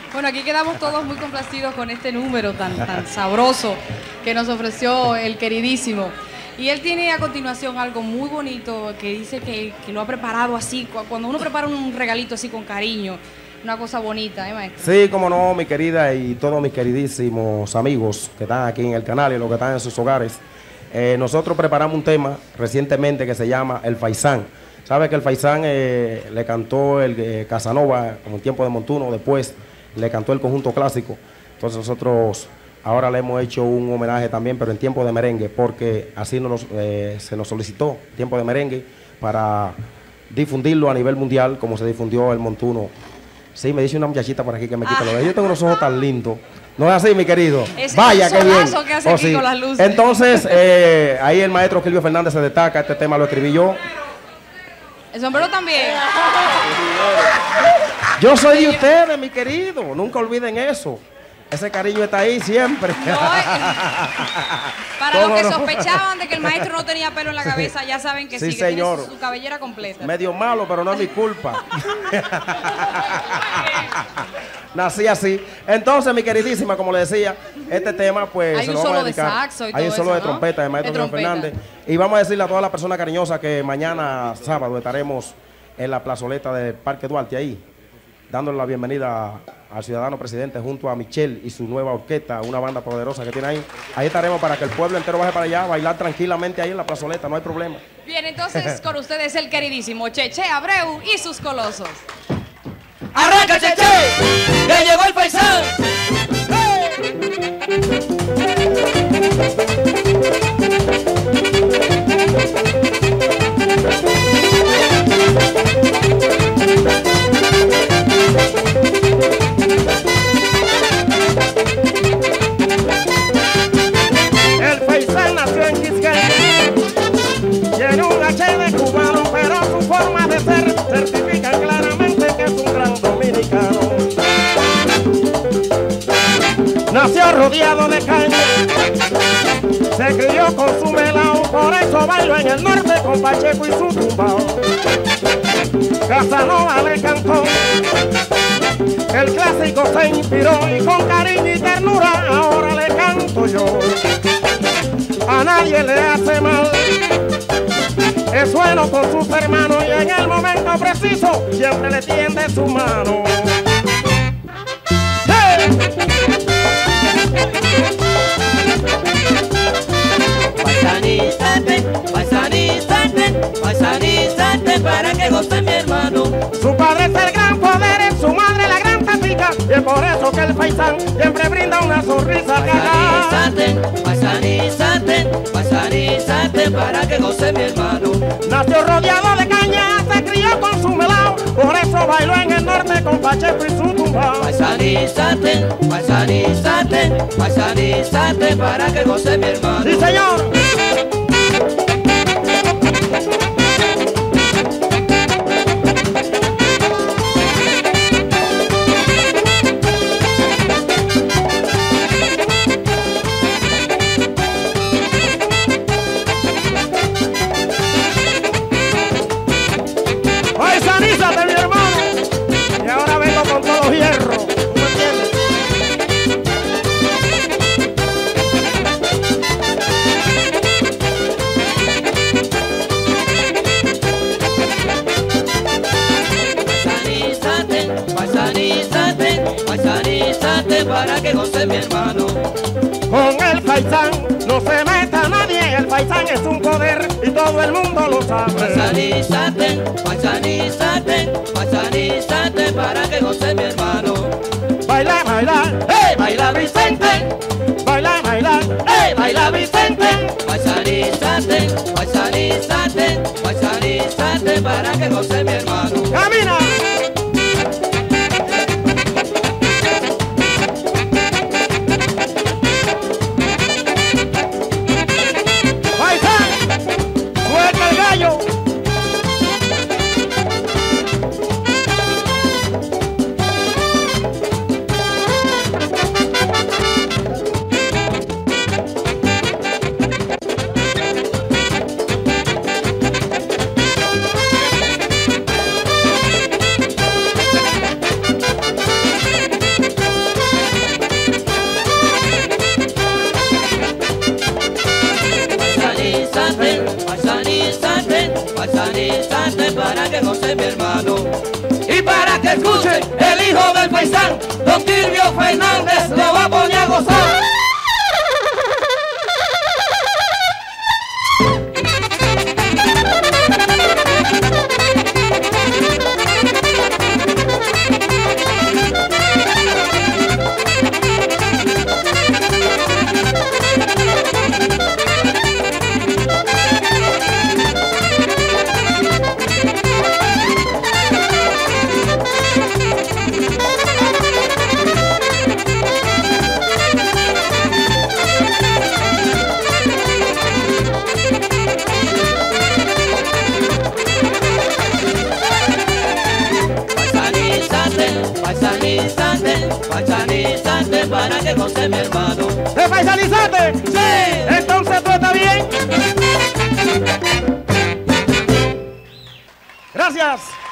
Bueno, aquí quedamos todos muy complacidos con este número tan sabroso que nos ofreció el queridísimo. Y él tiene a continuación algo muy bonito que dice que lo ha preparado así, cuando uno prepara un regalito así con cariño, una cosa bonita, ¿eh, maestro? Sí, como no, mi querida y todos mis queridísimos amigos que están aquí en el canal y los que están en sus hogares. Nosotros preparamos un tema recientemente que se llama El Faisán. ¿Sabe que el Faisán le cantó el Casanova como en tiempo de Montuno? Después le cantó el conjunto clásico. Entonces nosotros ahora le hemos hecho un homenaje también, pero en tiempo de merengue, porque así se nos solicitó tiempo de merengue para difundirlo a nivel mundial, como se difundió el Montuno. Sí, me dice una muchachita por aquí que me quita lo de... Yo tengo unos ojos tan lindos. No es así, mi querido. Vaya, qué bien. Que hace aquí sí. Con las luces. Entonces, ahí el maestro Kilvio Fernández se destaca. Este tema lo escribí yo. El sombrero también. Yo soy de ustedes, mi querido. Nunca olviden eso. Ese cariño está ahí siempre. No, para los que sospechaban de que el maestro no tenía pelo en la cabeza, ya saben que sí, que señor. Tiene su cabellera completa. Medio malo, pero no es mi culpa. Nací así. Entonces, mi queridísima, como le decía, este tema, pues... Hay un solo de saxo y todo hay un solo eso, de ¿no? trompeta de maestro Kilvio Fernández. Y vamos a decirle a todas las personas cariñosas que mañana, sábado, estaremos en la plazoleta del Parque Duarte ahí, dándole la bienvenida al ciudadano presidente junto a Michelle y su nueva orquesta, una banda poderosa que tiene ahí. Ahí estaremos para que el pueblo entero baje para allá, bailar tranquilamente ahí en la plazoleta, no hay problema. Bien, entonces con ustedes el queridísimo Cheche Abreu y sus colosos. ¡Arranca, Cheche! ¡Ya llegó el Faisán! El Faisán nació en Quisqueya, tiene un H de cubano, pero su forma de ser certifica claramente que es un gran dominicano. Nació rodeado de caña, se crió con su melao, por eso bailó en el norte con Pacheco y su tumbao. Casanova le cantó, el clásico se inspiró y con cariño y ternura ahora le canto yo. A nadie le hace mal, es bueno con sus hermanos y en el momento preciso siempre le tiende su mano. ¡Hey! Paisanízate, paisanízate, paisanízate para que goce mi hermano. Su padre es el gran poder, su madre la gran tatica, y es por eso que el Faisán siempre brinda una sonrisa. Paisanízate, paisanízate, paisanízate para que goce mi hermano. Nació rodeado de caña, se crió con su melao, por eso bailó en el norte con Pacheco y su tumbao. Paisanízate, paisanízate, paisanízate para que goce mi hermano. ¡Sí, señor! ¡Paisanízate, mi hermano! Y ahora vengo con todos los hierros. ¿Tú me entiendes? Paisanízate, paisanízate, paisanízate para que goce mi hermano. Con el Faisán no se meta nadie, el Faisán es un poder y todo el mundo lo sabe. Paisanízate, paisanízate, paisanízate para que goce mi hermano. Baila, baila, ¡Hey, baila Vicente! baila, baila. ¡Hey, baila Vicente! Paisanízate, paisanízate, paisanízate para que goce mi hermano. ¡Camina! ¡Faisán! ¡Suelta el gallo! paisanízate para que goce mi hermano. Y para que escuche el hijo del paisán, don Silvio Fernández le va a poner a gozar. Paisanízate, paisanízate para que goce mi hermano. ¿Te paisanizaste? ¡Sí! Entonces tú estás bien. Gracias.